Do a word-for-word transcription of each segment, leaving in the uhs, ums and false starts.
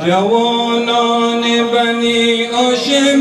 جوانان بنی هاشم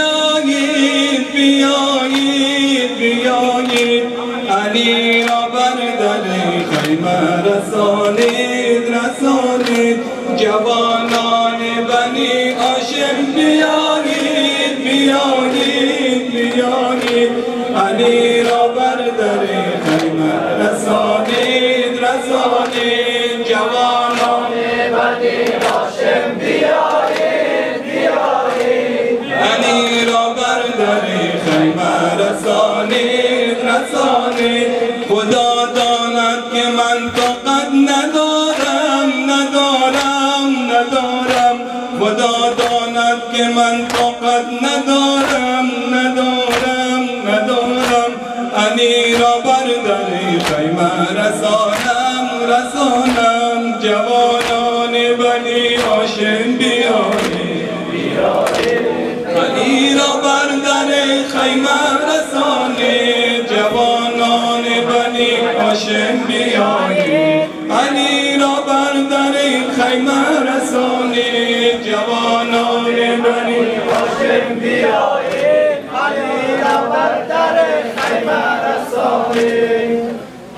بیایید بیایید بیایید علی را بر در خیمه رسانید رسانید جوانان بنی هاشم بیایید بیایید بیایید علی را بر در خیمه رسانید رسانید جوانان بنی هاشم بیایید بیایید علی را بر در خیمه رسانید رسانید خدا داند که من طاقت ندارم ندارم ندارم خدا داند که من طاقت ندارم ندارم ندارم علی را بر در خیمه رسانم رسانم جوانان بنی هاشم بیایید بیایید علی را بر در خیمه رسانید جوانان بنی هاشم بیایید علی را بر در خیمه رسانید جوانان بنی هاشم بیایید علی را بر در خیمه رسانید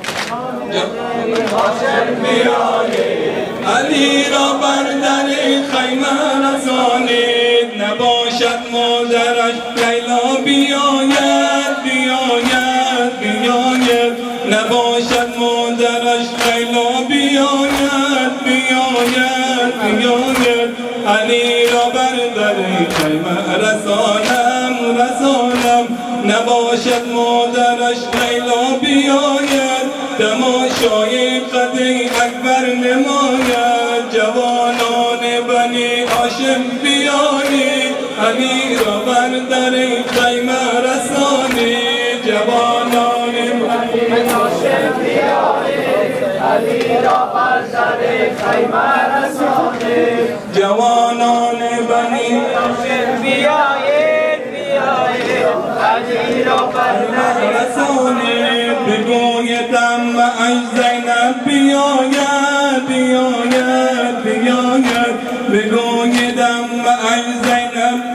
جوانان هاشم بیایید علی را بر در خیمه رسانید نباشد مادرش لیلا بیاید بیاید بیاید نباشد مادرش لیلا بیاید بیاید بیاید علی را بر در خیمه رسانم رسانم نباشد مادرش لیلا بیاید تماشای قد اکبر نماید جوانان بنی هاشم بیایید علی را بر در خیمه رسانید جوانان بنی هاشم بیایید علی را بر در خیمه رسانید جوانان بنی هاشم بیایید بیایید علی را بر در رسانید بگویدم ای زینب بیاید بیاید بیاید بگویدم ای زینب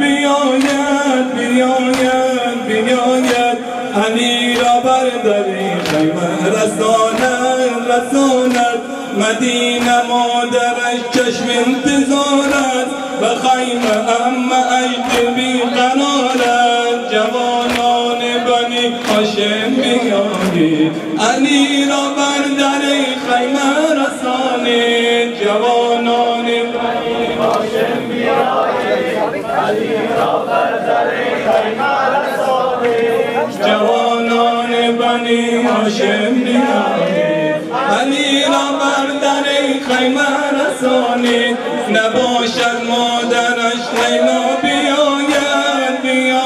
بیاید بیاید بیاید علی را بر در خیمه رساند رساند مدینه مادرش چشم انتظارت به خیمه اما اجد بی قرارت جوانان بنی هاشم بیایید علی را بر در خیمه رسانید جوانان بنی هاشم بیایید علی را بر در خیمه رسانید جوانان بنی هاشم بیایید علی را بر در خیمه رسانید نباشد مادرش لیلا بیاید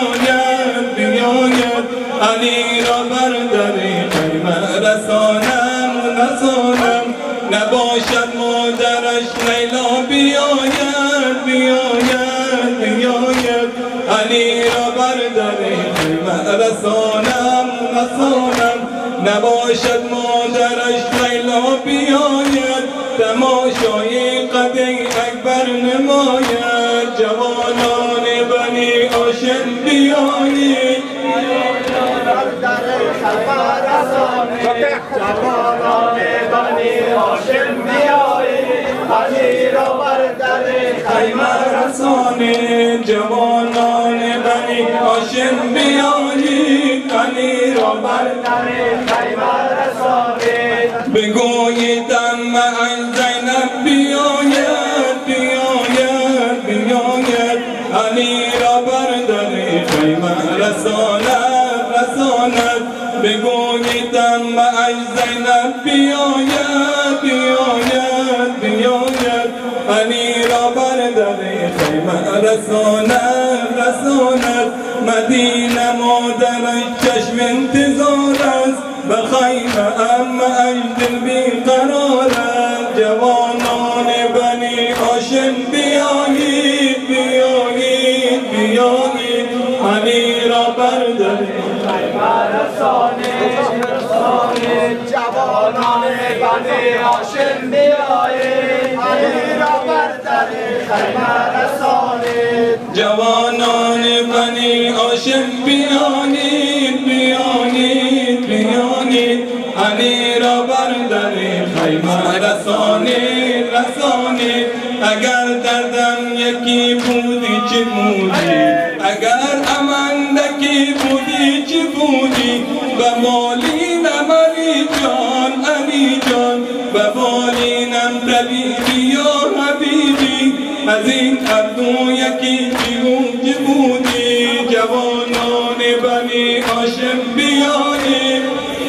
بیاید بیاید علی را بر در خیمه رسانم رسانم نباشد مادرش لیلا بیاید بیاید بیاید علی را بر در خیمه رسانم رسانم نباشد مادرش لیلا بیاید تماشای قد اکبر نماید جوانان بنی هاشم بیایید جوانان بنی هاشم بیایید علی را بر در خیمه رسانید جوانان بنی هاشم بیایید علی را بر در خیمه رسانید بگویدم ای زینب بیاید بیاید بیاید علی را بر در خیمه رساند رساند بگویدم ای زینب بیاید بیاید بیاید علی را بر در خیمه رساند رساند مدینه مادرش چشم انتظار است به خیمه اما اجد بی قرارت جوانان بنی هاشم بیایید بیایید بیایید علی را بر در خیمه رسانید رسانید جوانان بنی هاشم بیایید علی را بر در در خیمه رسانید. جوانان بنی هاشم بیانید بیانید بیانید، علی را بر در خیمه رسانید رسانید. اگر دردم یکی بودی چه بودی، اگر امندکی بودی چه بودی، به بالینم علی جان علی جان، به بالینم طبیبی یا حبیبی، از این اردو یکی چه بودی. جوانان بنی هاشم بیانید،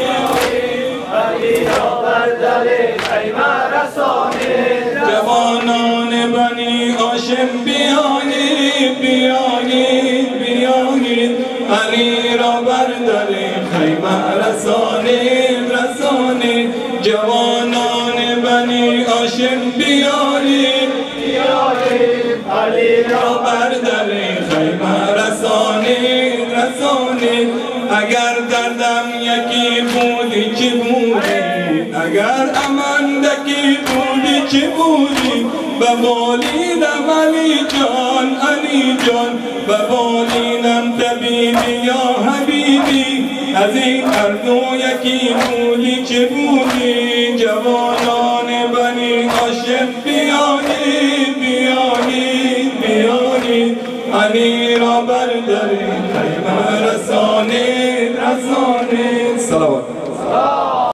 علی را بر در خیمه رسانید. جوانان بنی هاشم بیانید بیانید بیانید، علی را بر در خیمه رسانید رسانید. جوانان بنی هاشم بیانید بیانید، علی را بر در خیمه رسانید رسانید. اگر دردم یکی بودی چه بودی، اگر امندکی بودی چه بودی، به بالینم علی جان علی جان، به بالینم طبیبی یا حبیبی، از این اردو یکی بودی چه بودی. جوانان بنی هاشم بیانید بیانید بیانید، علی را بر در خیمه رسانید رسانید. صلوات.